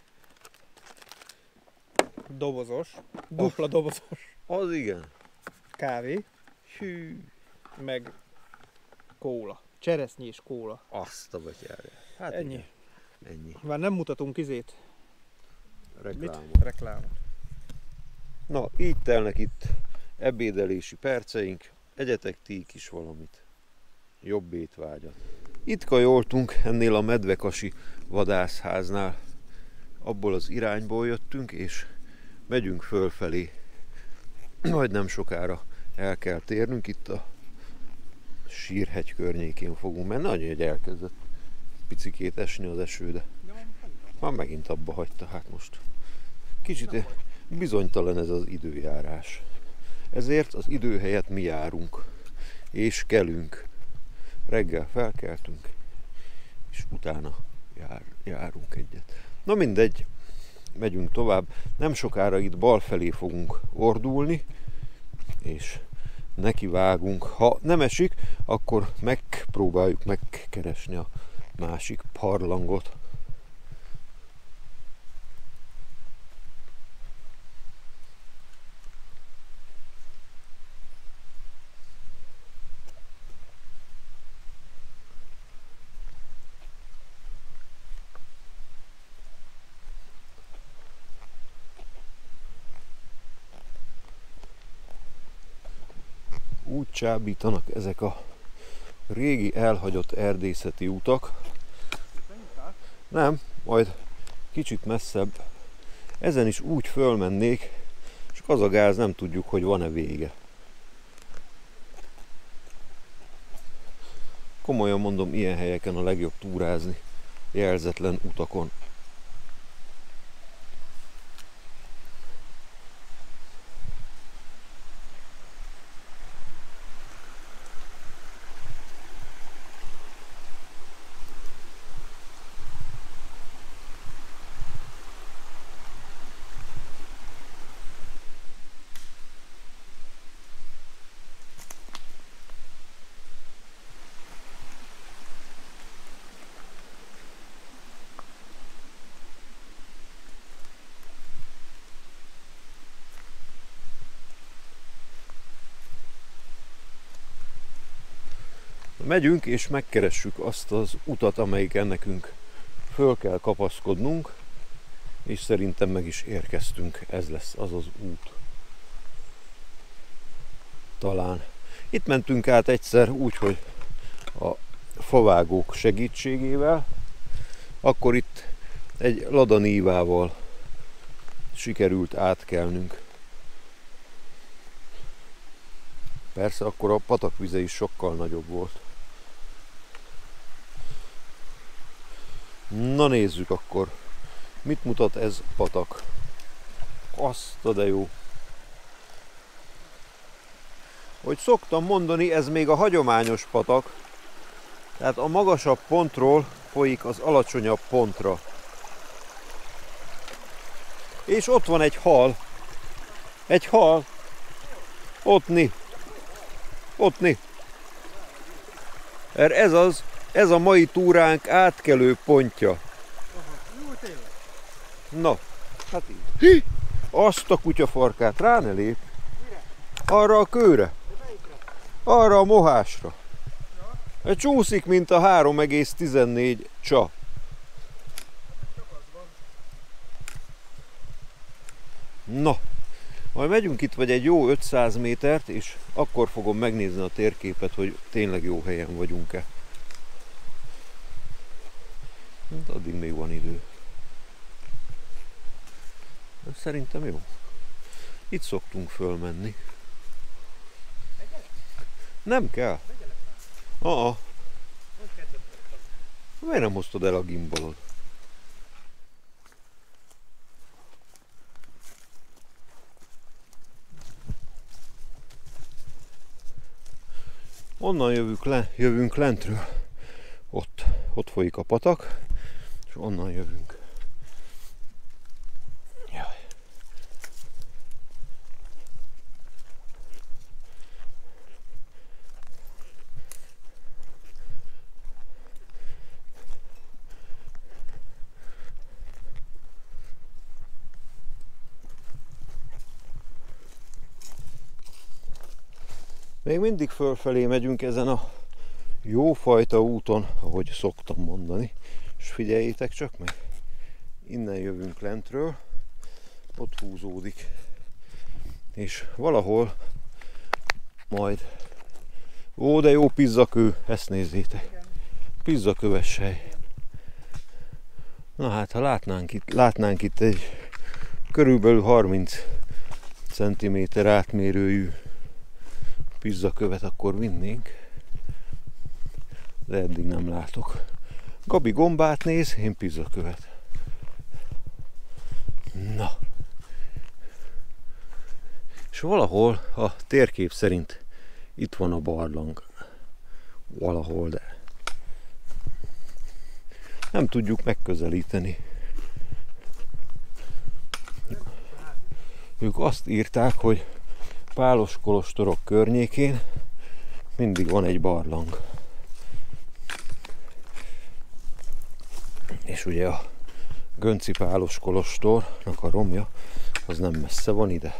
dobozos, dupla dobozos Az igen. kávé, Hű. meg kóla. Cseresznyés kóla. Azt a betyárja. Hát Ennyi. igen. Ennyi. Már nem mutatunk izét. Reklámot. Reklámot. Na, így telnek itt ebédelési perceink. Egyetek ti is valamit. Jobb étvágyat. Itt kajoltunk ennél a medvekasi vadászháznál. Abból az irányból jöttünk, és megyünk fölfelé. Majd nem sokára el kell térnünk. Itt a Sírhegy környékén fogunk menni. Nagyon, hogy elkezdett picikét esni az eső, de már megint abba hagyta. Hát most kicsit bizonytalan ez az időjárás. Ezért az idő helyett mi járunk, és kelünk. Reggel felkeltünk, és utána járunk egyet. Na mindegy, megyünk tovább. Nem sokára itt bal felé fogunk ordulni, és nekivágunk. Ha nem esik, akkor megpróbáljuk megkeresni a másik barlangot. Úgy csábítanak ezek a régi elhagyott erdészeti utak. Nem, majd kicsit messzebb. Ezen is úgy fölmennék, csak az a gáz, nem tudjuk, hogy van-e vége. Komolyan mondom, ilyen helyeken a legjobb túrázni, jelzetlen utakon. Megyünk és megkeressük azt az utat, amelyiken nekünk föl kell kapaszkodnunk, és szerintem meg is érkeztünk. Ez lesz az az út. Talán. Itt mentünk át egyszer úgy, hogy a favágók segítségével, akkor itt egy ladanívával sikerült átkelnünk. Persze akkor a patakvize is sokkal nagyobb volt. Na nézzük akkor, mit mutat ez patak. Azt a de jó. Hogy szoktam mondani, ez még a hagyományos patak. Tehát a magasabb pontról folyik az alacsonyabb pontra. És ott van egy hal. Egy hal. Ottni. Ottni. Ez a mai túránk átkelő pontja. Na, hát így. Azt a kutyafarkát rá ne lép. Arra a kőre. Arra a mohásra. Csúszik, mint a 3,14 csa. Na, majd megyünk itt vagy egy jó 500 métert, és akkor fogom megnézni a térképet, hogy tényleg jó helyen vagyunk-e. Hát addig még van idő. Szerintem jó. Itt szoktunk fölmenni. Nem kell. Miért nem hoztad el a gimbalod? Onnan jövünk lentről. Ott folyik a patak, és onnan jövünk. Jaj. Még mindig fölfelé megyünk ezen a jófajta úton, ahogy szoktam mondani. És figyeljétek csak meg, innen jövünk lentről, ott húzódik. És valahol majd... Ó, de jó pizzakő, ezt nézzétek. Pizzaköves hely. Na hát, ha látnánk itt egy körülbelül 30 cm átmérőjű pizzakövet, akkor vinnénk. De eddig nem látok. Gabi gombát néz, én pizzakövet. Na. És valahol a térkép szerint itt van a barlang. Valahol, de nem tudjuk megközelíteni. Ők azt írták, hogy Pálos kolostorok környékén mindig van egy barlang. És ugye a Gönci Pálos kolostornak a romja az nem messze van ide.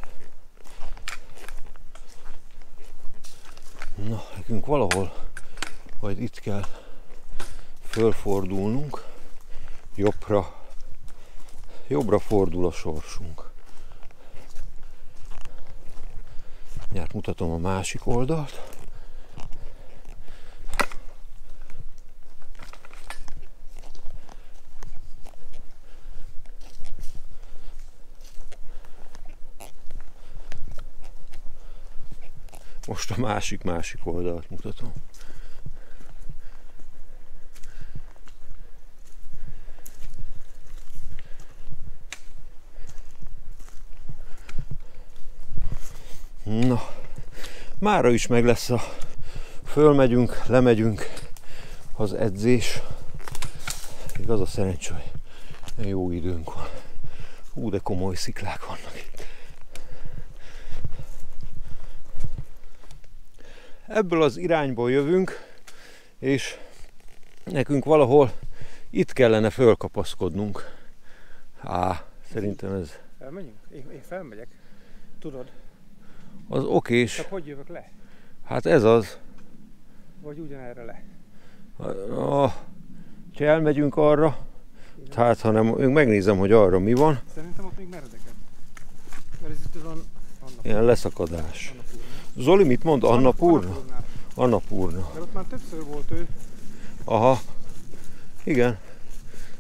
Na, nekünk valahol majd itt kell fölfordulnunk, jobbra fordul a sorsunk. Mindjárt mutatom a másik oldalt. Most a másik oldalt mutatom. Na, mára is meg lesz a fölmegyünk, lemegyünk az edzés. Igaz a szerencsé, hogy jó időnk van. Hú, de komoly sziklák vannak itt. Ebből az irányból jövünk, és nekünk valahol itt kellene fölkapaszkodnunk. Szerintem ez... Elmenjünk? Én felmegyek. Tudod? Az okés. Csak hogy jövök le? Hát ez az. Vagy ugyanerre le? Ha elmegyünk arra, tehát ha nem, megnézem, hogy arra mi van. Szerintem ott még meredeket. Mert ez itt van ilyen leszakadás. Zoli mit mond? Annapurna? Annapurna. Mert ott már többször volt ő. Aha. Igen.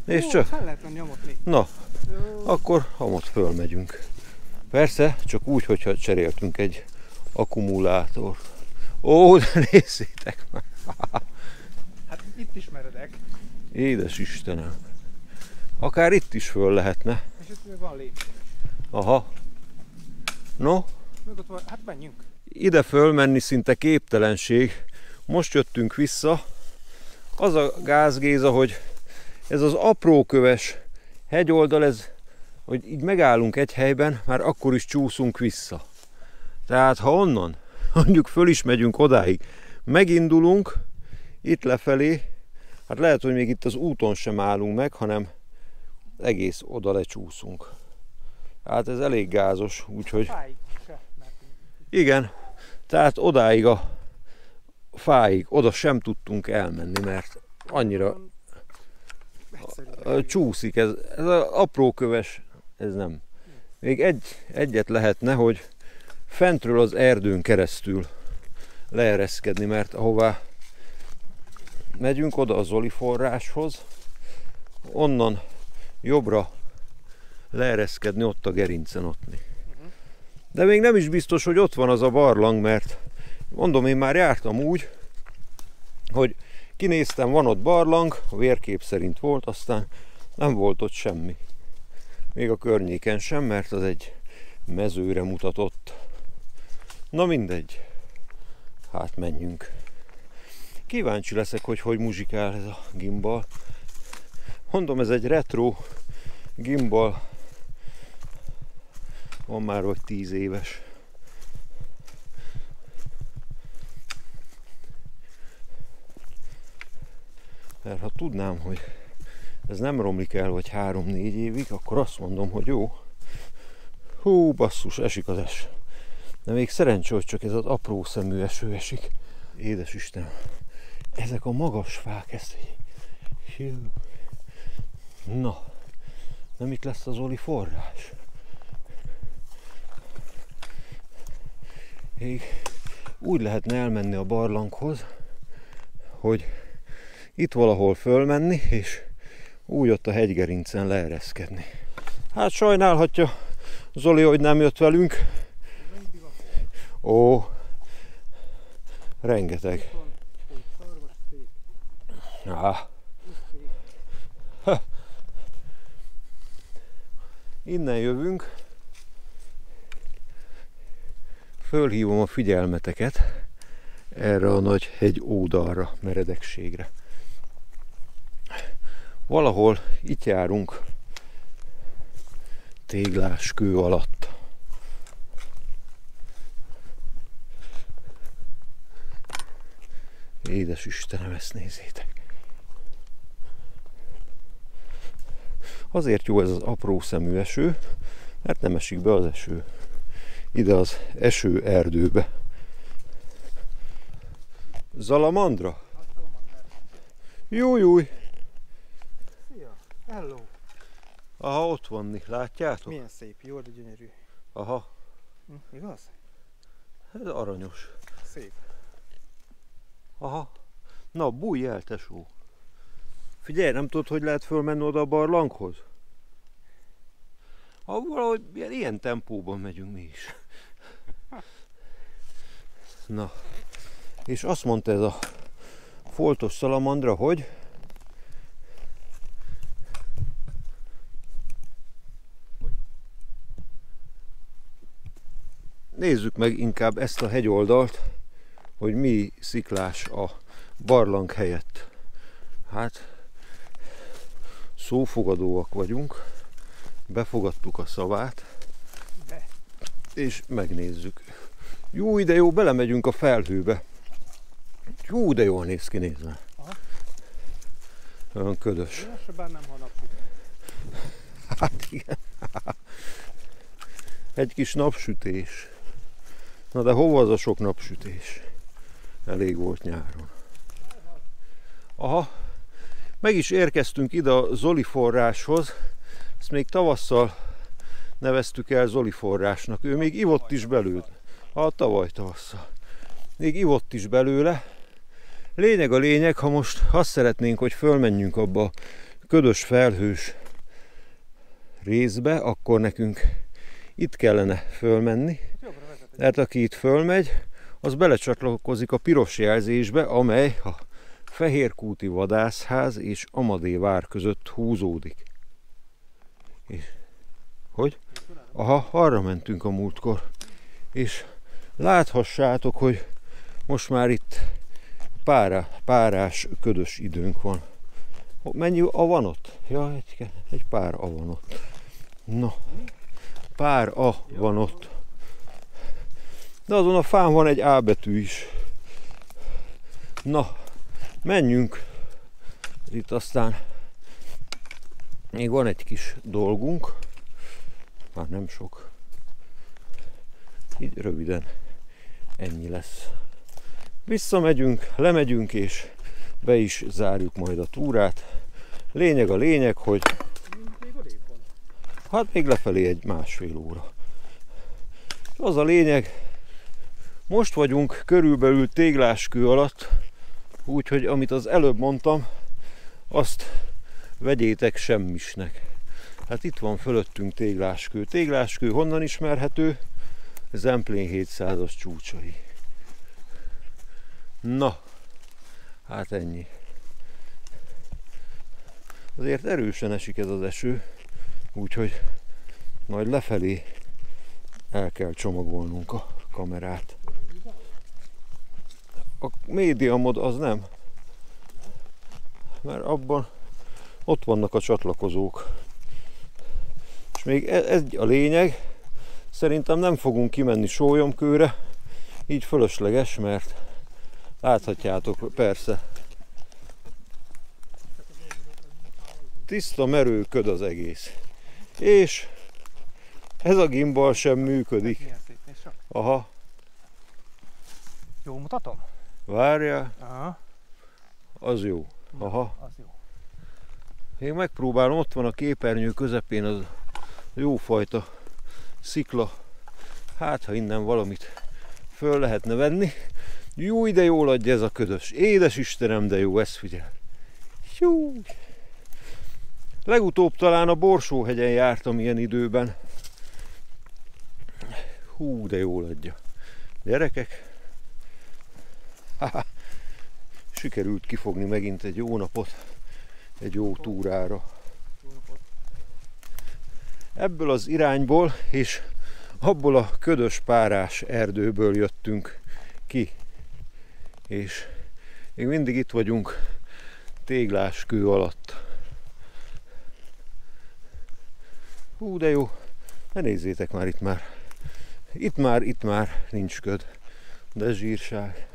Nézd csak! Fel lehet menni nyomotni. Na, akkor hamot fölmegyünk. Persze, csak úgy, hogyha cseréltünk egy akkumulátort. Ó, de nézzétek már! Hát itt is meredek. Édes Istenem! Akár itt is föl lehetne. És itt még van lépcső. Aha. No, Még ott van, hát menjünk. ide fölmenni szinte képtelenség. Most jöttünk vissza. Az a gáz, Géza, hogy ez az apróköves hegyoldal, ez, hogy így megállunk egy helyben, már akkor is csúszunk vissza. Tehát ha onnan, mondjuk föl is megyünk odáig, megindulunk itt lefelé, hát lehet, hogy még itt az úton sem állunk meg, hanem egész oda lecsúszunk. Hát ez elég gázos, úgyhogy... Fáig se, mert Igen, tehát odáig a fáig, oda sem tudtunk elmenni, mert annyira egyszerűen. csúszik, ez az apróköves, ez nem. Még egyet lehetne, hogy fentről az erdőn keresztül leereszkedni, mert ahová megyünk oda a Zoli forráshoz, onnan jobbra leereszkedni, ott a gerincen ottni. De még nem is biztos, hogy ott van az a barlang, mert mondom, én már jártam úgy, hogy kinéztem, van ott barlang, a vérkép szerint volt, aztán nem volt ott semmi. Még a környéken sem, mert az egy mezőre mutatott. Na mindegy. Hát menjünk. Kíváncsi leszek, hogy muzsikál ez a gimbal. Mondom, ez egy retro gimbal. Van már vagy 10 éves. Mert ha tudnám, hogy ez nem romlik el vagy 3-4 évig, akkor azt mondom, hogy jó. Hú, basszus, esik az es. De még szerencsé, hogy csak ez az apró szemű eső esik. Édes Istenem, ezek a magas fák, ezt így... Na, nem itt lesz az Zoli forrás. Még úgy lehetne elmenni a barlanghoz, hogy itt valahol fölmenni, és úgy ott a hegygerincen leereszkedni. Hát sajnálhatja Zoli, hogy nem jött velünk. Ó, rengeteg. Innen jövünk. Fölhívom a figyelmeteket erre a nagy hegy ódalra, meredekségre. Valahol itt járunk téglás kő alatt. Édes Istenem, ezt nézzétek! Azért jó ez az apró szemű eső, mert nem esik be az eső. Ide az eső erdőbe. Zalamandra? Jújjúj! Szia! Hello! Aha, ott vanni, látjátok? Milyen szép, jó, de gyönyörű. Aha, Igaz? ez aranyos. Szép. Aha, na bújj el, tesó! Figyelj, nem tudod, hogy lehet fölmenni oda a barlanghoz? Ha valahogy ilyen tempóban megyünk mi is. Na, és azt mondta ez a foltos szalamandra, hogy nézzük meg inkább ezt a hegyoldalt, hogy mi sziklás a barlang helyett. Hát szófogadóak vagyunk, befogadtuk a szavát, és megnézzük. Jó, de jó, belemegyünk a felhőbe. Jó, de jól néz ki, nézd már. Olyan ködös. Se bár nem, ha napsütés. Hát igen. Egy kis napsütés. Na de hova az a sok napsütés? Elég volt nyáron. Aha, meg is érkeztünk ide a Zoli forráshoz. Ezt még tavasszal neveztük el Zoli forrásnak. Ő még ivott is belőle. Tavaly tavasszal. Még ivott is belőle. Lényeg a lényeg, ha most azt szeretnénk, hogy fölmenjünk abba a ködös felhős részbe, akkor nekünk itt kellene fölmenni. Tehát aki itt fölmegy, az belecsatlakozik a piros jelzésbe, amely a Fehérkúti Vadászház és Amadé vár között húzódik. És, hogy? Aha, arra mentünk a múltkor. És láthassátok, hogy most már itt párás, ködös időnk van. Mennyi a van ott? Ja, egy pár a van ott. Na, pár a van ott. De azon a fán van egy A betű is. Na, menjünk. Itt aztán még van egy kis dolgunk. Már nem sok. Így röviden ennyi lesz. Visszamegyünk, lemegyünk és be is zárjuk majd a túrát. Lényeg a lényeg, hogy hát még lefelé egy másfél óra. Az a lényeg, most vagyunk körülbelül Tégláskő alatt, úgyhogy amit az előbb mondtam, azt vegyétek semmisnek. Hát itt van fölöttünk Tégláskő. Tégláskő honnan ismerhető? Zemplén 700-as csúcsai. Na, hát ennyi. Azért erősen esik ez az eső, úgyhogy majd lefelé el kell csomagolnunk a kamerát. A média mod az nem, mert abban ott vannak a csatlakozók. És még ez a lényeg, szerintem nem fogunk kimenni Sólyomkőre, így fölösleges, mert láthatjátok, persze, tiszta merő köd az egész. És ez a gimbal sem működik. Aha. Jó mutatom? Várjál. Aha. Az jó. Aha. Az jó. Én megpróbálom, ott van a képernyő közepén az jófajta szikla. Hát, ha innen valamit föl lehetne venni. Jó, de jól adja ez a ködös. Édes Istenem, de jó, ezt figyel. Jó. Legutóbb talán a Borsóhegyen jártam ilyen időben. Hú, de jól adja. Gyerekek. Sikerült kifogni megint egy jó napot. Egy jó túrára. Ebből az irányból és abból a ködös párás erdőből jöttünk ki. És még mindig itt vagyunk Tégláskő alatt. Hú, de jó. Ne nézzétek már itt már. Itt már nincs köd. De zsírság.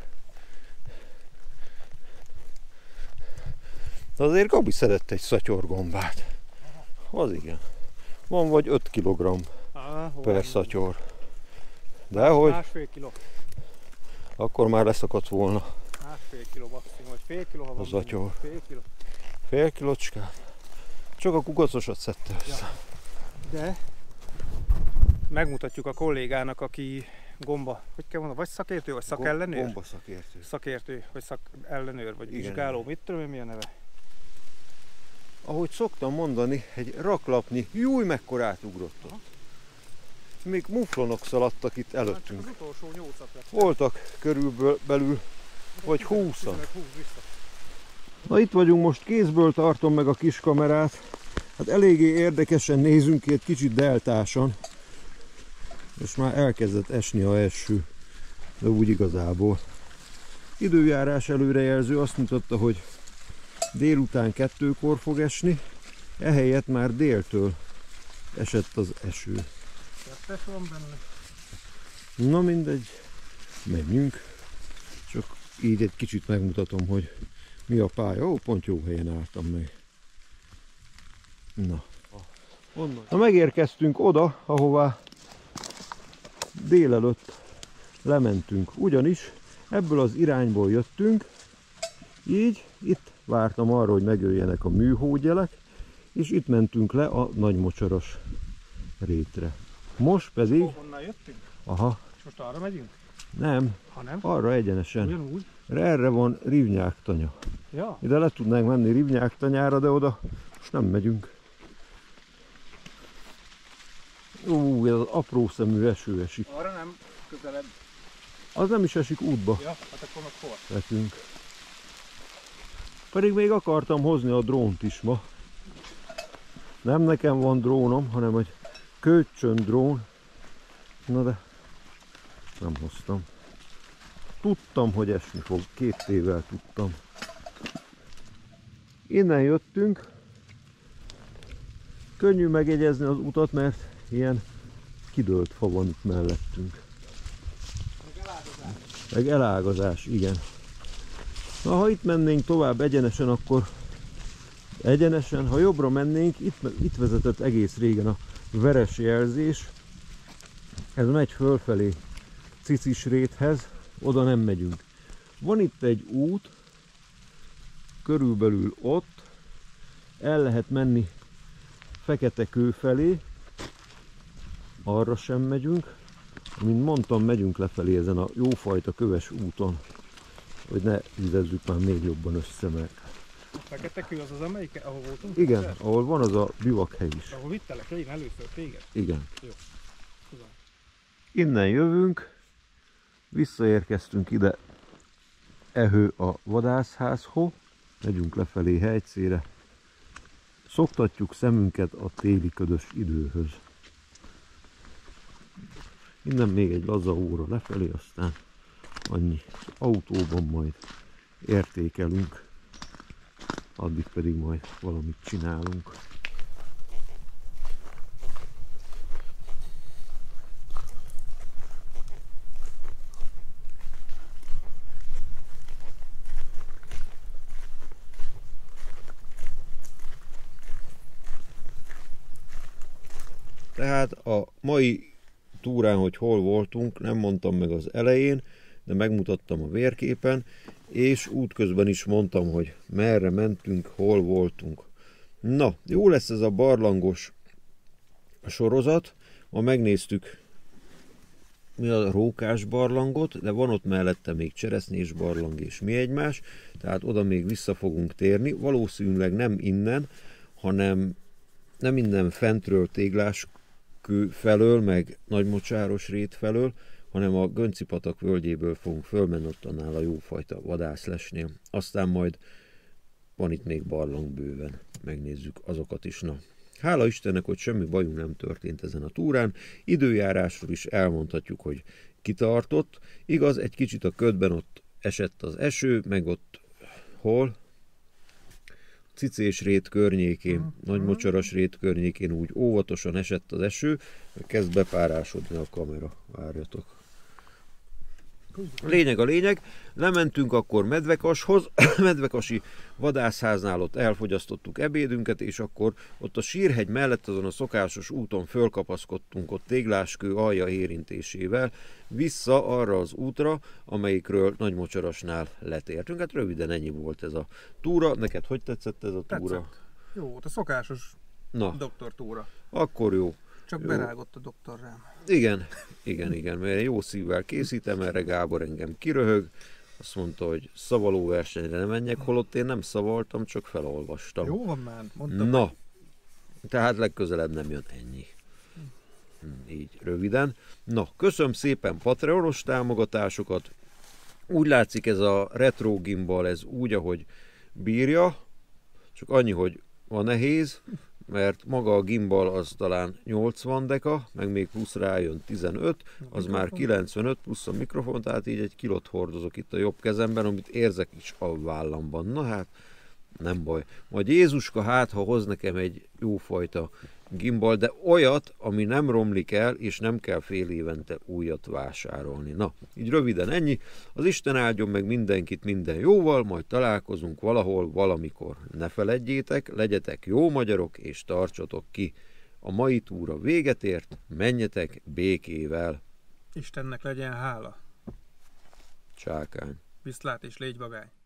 De azért Gabi szedett egy szatyorgombát. Az igen. Van vagy 5 kg per szatyor. Dehogy? Másfél kiló. Akkor már leszakadt volna. Másfél kiló maximum, vagy fél kiló, ha van. Az atyor. Fél kiló. Fél kilocskát? Csak a kukacosat szedte össze. Ja. De megmutatjuk a kollégának, aki gomba, hogy kell mondani, vagy szakértő, vagy szakellenőr? Gomba szakértő. Szakértő, vagy szakellenőr, vagy Igen. vizsgáló, mit tudom én, mi a neve? Ahogy szoktam mondani, egy raklapnyi, júj, mekkorát ugrott ott. Még muflonok szaladtak itt előttünk. Az utolsó 8-at lett. Voltak körülbelül, vagy 20-an. Na itt vagyunk most, kézből tartom meg a kis kamerát. Hát eléggé érdekesen nézünk ki, egy kicsit deltásan. És már elkezdett esni a eső, de úgy igazából. Időjárás előrejelző azt mutatta, hogy délután 2-kor fog esni, ehelyett már déltől esett az eső. Kettes van benne. Na mindegy, menjünk. Csak így egy kicsit megmutatom, hogy mi a pálya. Ó, pont jó helyen álltam meg. Na. Na megérkeztünk oda, ahová délelőtt lementünk. Ugyanis ebből az irányból jöttünk, így itt vártam arra, hogy megjöjjenek a műhógyelek, és itt mentünk le a Nagymocsaras rétre. Most pedig... Honnan jöttünk? Aha. És most arra megyünk? Nem. Ha nem? Arra egyenesen. Ugyanúgy? Erre van Rivnyák tanya. Ja. Ide le tudnánk menni Rivnyák tanyára, de oda most nem megyünk. Ez az apró szemű eső esik. Arra nem közelebb. Az nem is esik útba. Ja, hát akkor meg hol? Nekünk. Pedig még akartam hozni a drónt is ma. Nem nekem van drónom, hanem egy kölcsön drón. Na de nem hoztam. Tudtam, hogy esni fog. 2 évvel tudtam. Innen jöttünk. Könnyű megjegyezni az utat, mert ilyen kidőlt fa van itt mellettünk. Meg elágazás, igen. Na, ha itt mennénk tovább egyenesen, akkor egyenesen, ha jobbra mennénk, itt vezetett egész régen a veres jelzés. Ez megy fölfelé Cicisréthez, oda nem megyünk. Van itt egy út, körülbelül ott, el lehet menni Feketekő felé, arra sem megyünk. Mint mondtam, megyünk lefelé ezen a jófajta köves úton, hogy ne vizezzük már még jobban össze meg. Feketekő az amelyik, ahol voltunk? Igen, ahol van az a bivakhely is. Ahol vittelek én először téged? Igen. Jó. Tudom. Innen jövünk, visszaérkeztünk ide Ehő a vadászházhoz, megyünk lefelé Helycére, szoktatjuk szemünket a téli ködös időhöz. Innen még egy laza óra lefelé, aztán annyi. Az autóban majd értékelünk, addig pedig majd valamit csinálunk. Tehát a mai túrán, hogy hol voltunk, nem mondtam meg az elején, de megmutattam a vérképen, és útközben is mondtam, hogy merre mentünk, hol voltunk. Na, jó lesz ez a barlangos sorozat. Ma megnéztük a Rókás barlangot, de van ott mellette még Cseresznyés barlang és mi egymás, tehát oda még vissza fogunk térni. Valószínűleg nem innen, hanem nem innen fentről Tégláskő felől, meg Nagymocsáros rét felől, hanem a Gönczi-patak völgyéből fogunk fölmenni, ott annál a jófajta vadászlesnél. Aztán majd van itt még barlang bőven, megnézzük azokat is. Na, hála Istennek, hogy semmi bajunk nem történt ezen a túrán. Időjárásról is elmondhatjuk, hogy kitartott. Igaz, egy kicsit a ködben ott esett az eső, meg ott hol? Cicés rét környékén, Nagymocsaras rét környékén úgy óvatosan esett az eső, kezd bepárásodni a kamera. Várjatok. Lényeg a lényeg, lementünk akkor Medvekashoz, Medvekasi vadászháznál ott elfogyasztottuk ebédünket, és akkor ott a Sírhegy mellett azon a szokásos úton fölkapaszkodtunk ott Tégláskő alja érintésével vissza arra az útra, amelyikről Nagymocsarasnál letértünk. Hát röviden ennyi volt ez a túra. Neked hogy tetszett ez a túra? Tetszett. Jó volt, a szokásos doktortúra. Akkor jó. Csak berágott a doktor rám. Igen, mert jó szívvel készítem, erre Gábor engem kiröhög. Azt mondta, hogy szavalóversenyre nem menjek, holott én nem szavaltam, csak felolvastam. Jó van már, mondtam. Na, tehát legközelebb nem jön ennyi. Így röviden. Na, köszönöm szépen Patreonos támogatásokat. Úgy látszik, ez a retro gimbal, ez úgy, ahogy bírja, csak annyi, hogy van nehéz, mert maga a gimbal az talán 80 deka, meg még plusz rájön 15, az már 95 plusz a mikrofon, tehát így 1 kilót hordozok itt a jobb kezemben, amit érzek is a vállamban. Na hát, nem baj. Majd Jézuska hát, ha hoz nekem egy jófajta gimbal, de olyat, ami nem romlik el, és nem kell fél évente újat vásárolni. Na, így röviden ennyi. Az Isten áldjon meg mindenkit minden jóval, majd találkozunk valahol, valamikor. Ne feledjétek, legyetek jó magyarok, és tartsatok ki. A mai túra véget ért, menjetek békével. Istennek legyen hála. Csákány. Viszlát és légy vagány.